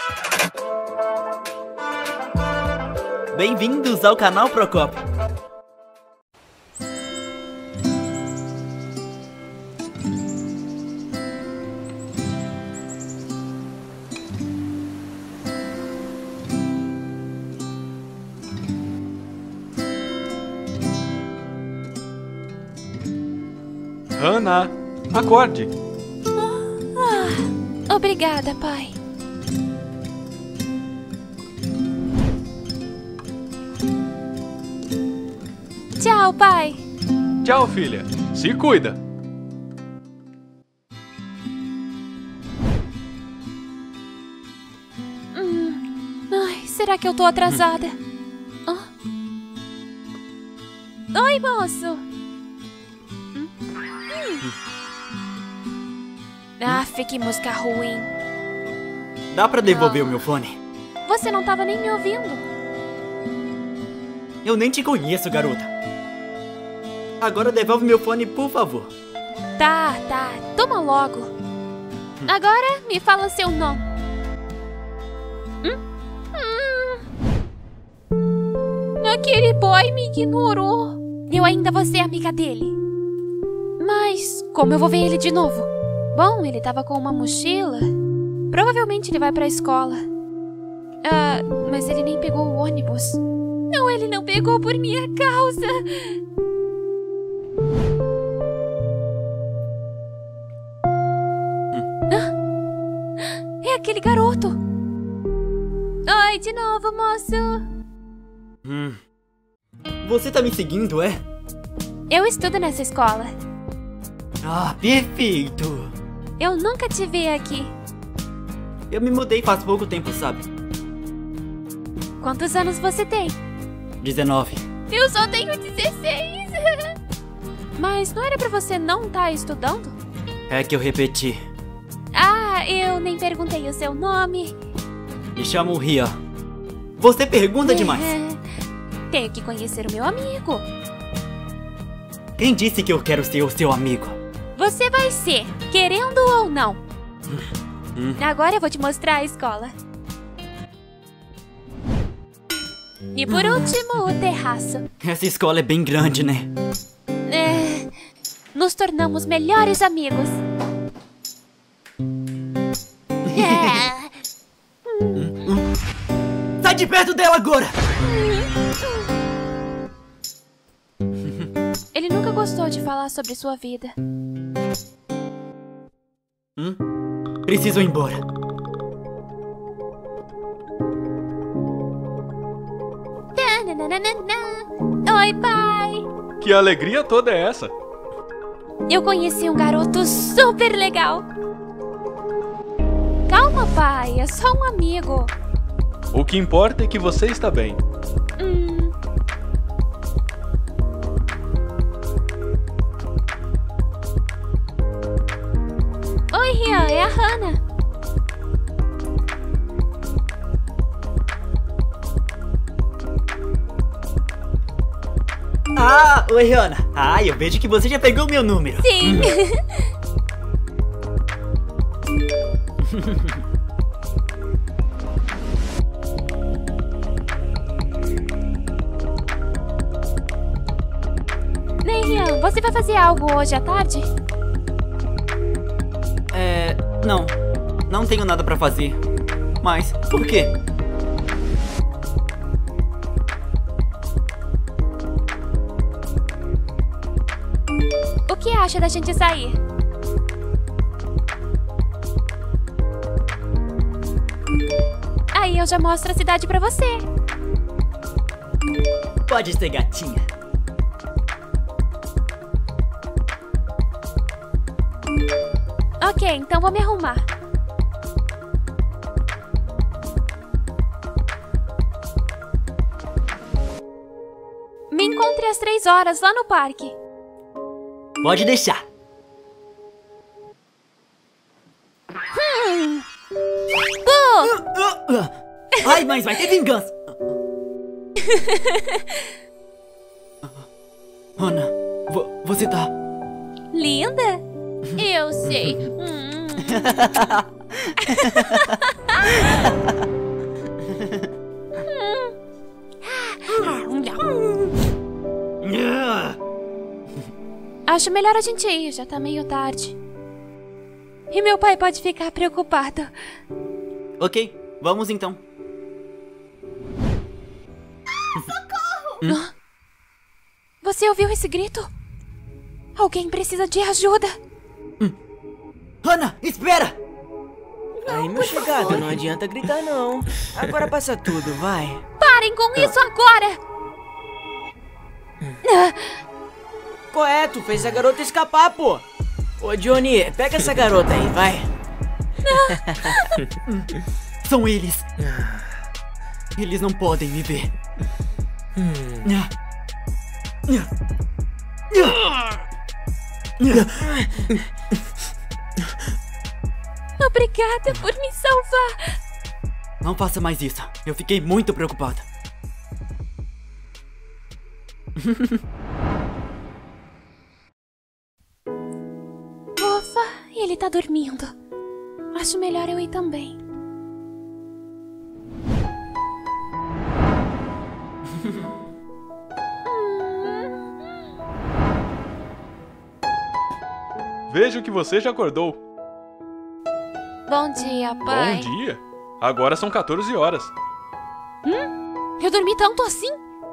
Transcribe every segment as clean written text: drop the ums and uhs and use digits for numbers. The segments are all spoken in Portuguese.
Bem-vindos ao canal Procópio. Hannah, acorde! Obrigada, pai. Tchau, pai. Tchau, filha. Se cuida. Ai, será que eu tô atrasada? Oi, moço. Que música ruim. Dá pra devolver o meu fone? Você não tava nem me ouvindo. Eu nem te conheço, garota. Agora devolve meu fone, por favor. Tá. Toma logo. Agora me fala seu nome. Aquele boy me ignorou. Eu ainda vou ser amiga dele. Mas como eu vou ver ele de novo? Bom, ele tava com uma mochila. Provavelmente ele vai pra escola. Mas ele nem pegou o ônibus. Não, ele não pegou por minha causa. É aquele garoto. Oi, de novo, moço. Você tá me seguindo, é? Eu estudo nessa escola. Ah, perfeito. Eu nunca te vi aqui. Eu me mudei faz pouco tempo, sabe? Quantos anos você tem? 19. Eu só tenho 16. Mas não era pra você não estar estudando? É que eu repeti. Eu nem perguntei o seu nome. Me chamo Ria. Você pergunta demais. Tenho que conhecer o meu amigo. Quem disse que eu quero ser o seu amigo? Você vai ser, querendo ou não. Agora eu vou te mostrar a escola. E por último, o terraço. Essa escola é bem grande, né? Nos tornamos melhores amigos. Sai de perto dela agora! Ele nunca gostou de falar sobre sua vida. Preciso ir embora. Oi, pai. Que alegria toda é essa? Eu conheci um garoto super legal. Calma, pai. É só um amigo. O que importa é que você está bem. Oi, Rian. É a Hannah. Oi, Rihanna. Eu vejo que você já pegou meu número. Sim. Ei, Rian, você vai fazer algo hoje à tarde? Não. Não tenho nada pra fazer. Mas, por quê? O que acha da gente sair? Aí eu já mostro a cidade pra você. Pode ser, gatinha. Ok, então vou me arrumar. Me encontre às 3 horas lá no parque. Pode deixar. Ai, mas vai ter vingança. Ana, você tá... Linda? Eu sei. Acho melhor a gente ir, já tá meio tarde. E meu pai pode ficar preocupado. Ok, vamos então. Socorro! Você ouviu esse grito? Alguém precisa de ajuda. Hannah, espera! Aí, meu chegado, não adianta gritar não. Agora passa tudo, vai. Parem com isso agora! Correto, fez a garota escapar, pô. Ô, Johnny, pega essa garota aí, vai. São eles. Eles não podem me ver. Obrigada por me salvar. Não faça mais isso. Eu fiquei muito preocupada. Ufa, ele tá dormindo. Acho melhor eu ir também. Vejo que você já acordou. Bom dia, pai. Bom dia. Agora são 14 horas. Eu dormi tanto assim?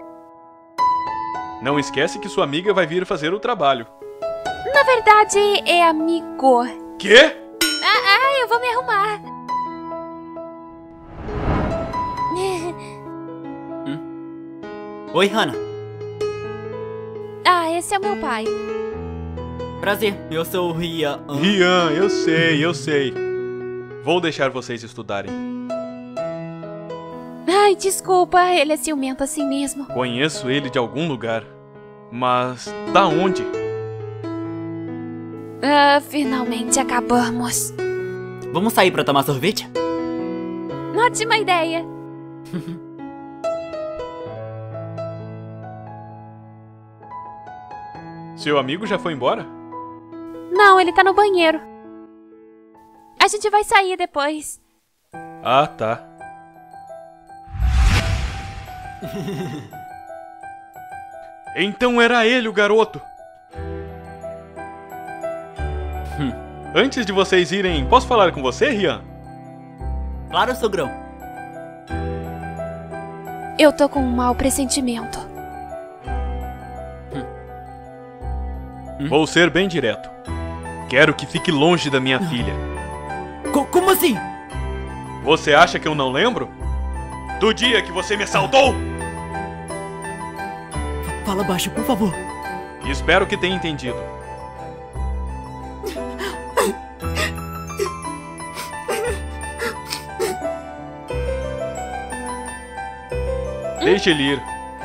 Não esquece que sua amiga vai vir fazer o trabalho. Na verdade, é amigo. Quê? Eu vou me arrumar. Oi, Hannah. Esse é o meu pai. Prazer, eu sou o Rian. Rian, eu sei. Vou deixar vocês estudarem. Ai, desculpa, ele é ciumento assim mesmo. Conheço ele de algum lugar. Mas da onde? Finalmente acabamos. Vamos sair pra tomar sorvete? Ótima ideia. Seu amigo já foi embora? Não, ele tá no banheiro. A gente vai sair depois. Ah, tá. Então era ele o garoto. Antes de vocês irem, posso falar com você, Rian? Claro, sogrão. Eu tô com um mau pressentimento. Vou ser bem direto. Quero que fique longe da minha filha. Como assim? Você acha que eu não lembro? Do dia que você me assaltou? Fala baixo, por favor. Espero que tenha entendido. Deixe ele ir.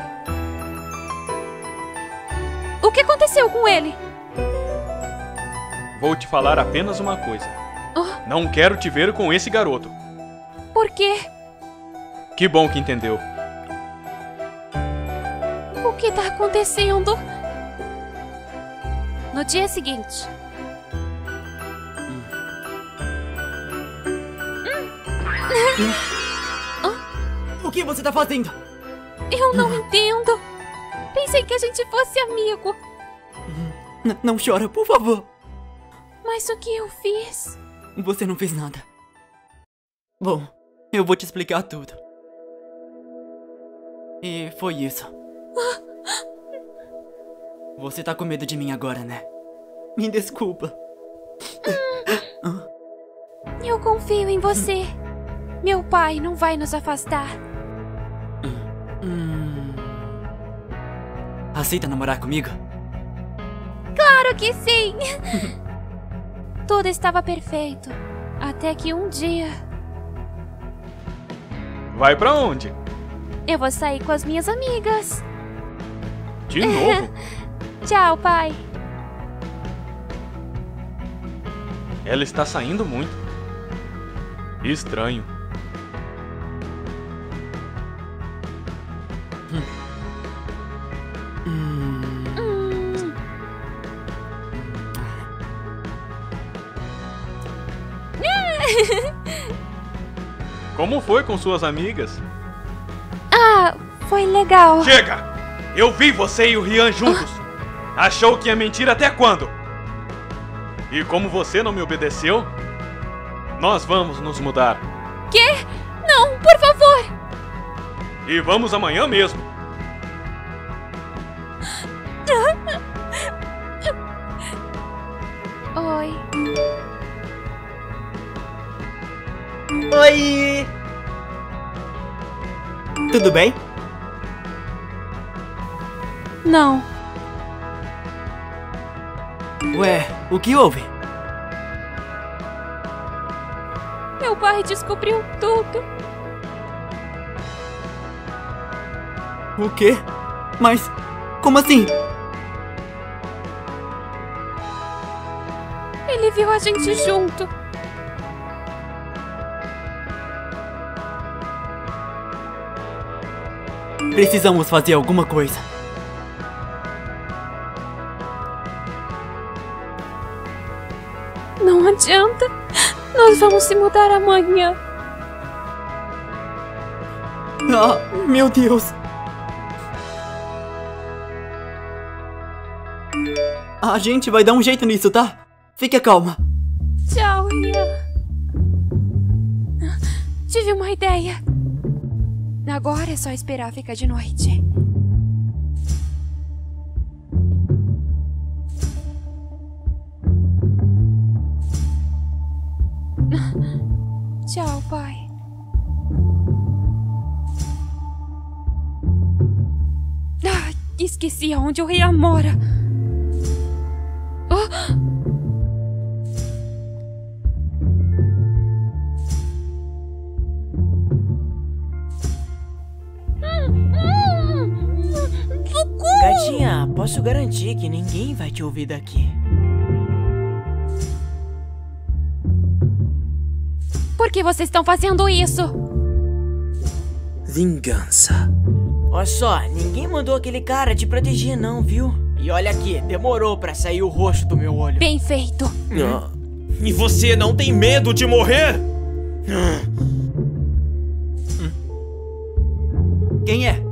O que aconteceu com ele? Vou te falar apenas uma coisa. Não quero te ver com esse garoto. Por quê? Que bom que entendeu. O que tá acontecendo? No dia seguinte. O que você tá fazendo? Eu não entendo. Pensei que a gente fosse amigo. Não chora, por favor. Mas o que eu fiz? Você não fez nada. Bom, eu vou te explicar tudo. E foi isso. Você tá com medo de mim agora, né? Me desculpa. Eu confio em você. Meu pai não vai nos afastar. Aceita namorar comigo? Claro que sim! Tudo estava perfeito. Até que um dia... Vai pra onde? Eu vou sair com as minhas amigas. De novo? Tchau, pai. Ela está saindo muito. Estranho. Como foi com suas amigas? Foi legal. Chega! Eu vi você e o Rian juntos. Achou que ia mentir até quando? E como você não me obedeceu, nós vamos nos mudar. Quê? Não, por favor! E vamos amanhã mesmo. Oi. Oi! Tudo bem? Não. Ué, o que houve? Meu pai descobriu tudo. O quê? Mas, como assim? Ele viu a gente junto. Precisamos fazer alguma coisa. Não adianta. Nós vamos se mudar amanhã. Ah, meu Deus! A gente vai dar um jeito nisso, tá? Fica calma. Tchau, Rian. Tive uma ideia. Agora é só esperar ficar de noite. Tchau, pai. Ah, esqueci aonde o Rian mora. Oh! Gatinha, posso garantir que ninguém vai te ouvir daqui. Por que vocês estão fazendo isso? Vingança. Olha só, ninguém mandou aquele cara te proteger não, viu? E olha aqui, demorou pra sair o roxo do meu olho. Bem feito. Ah, e você não tem medo de morrer? Quem é?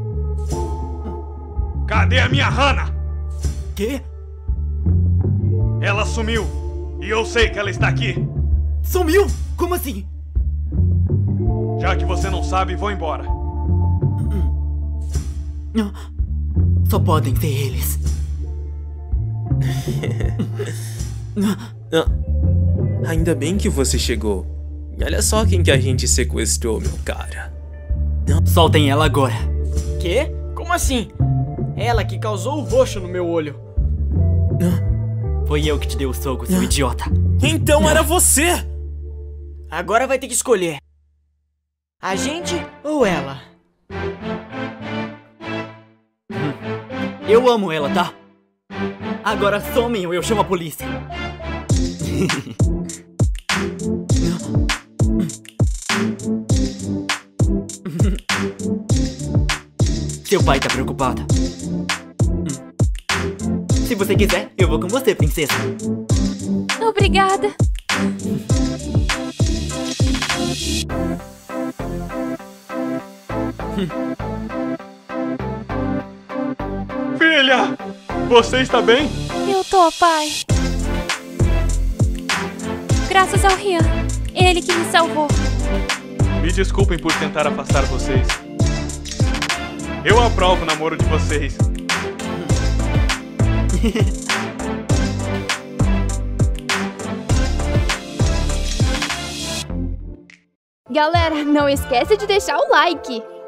Cadê a minha Hannah? Quê? Ela sumiu. E eu sei que ela está aqui. Sumiu? Como assim? Já que você não sabe, vou embora. Só podem ser eles. Ainda bem que você chegou. E olha só quem que a gente sequestrou, meu cara. Soltem ela agora. Quê? Como assim? Ela que causou o roxo no meu olho. Foi eu que te dei o soco, seu idiota. Então era você! Agora vai ter que escolher. A gente ou ela? Eu amo ela, tá? Agora somem ou eu chamo a polícia. Seu pai tá preocupado. Se você quiser, eu vou com você, princesa. Obrigada. Filha! Você está bem? Eu tô, pai. Graças ao Rian. Ele que me salvou. Me desculpem por tentar afastar vocês. Eu aprovo o namoro de vocês. Galera, não esquece de deixar o like.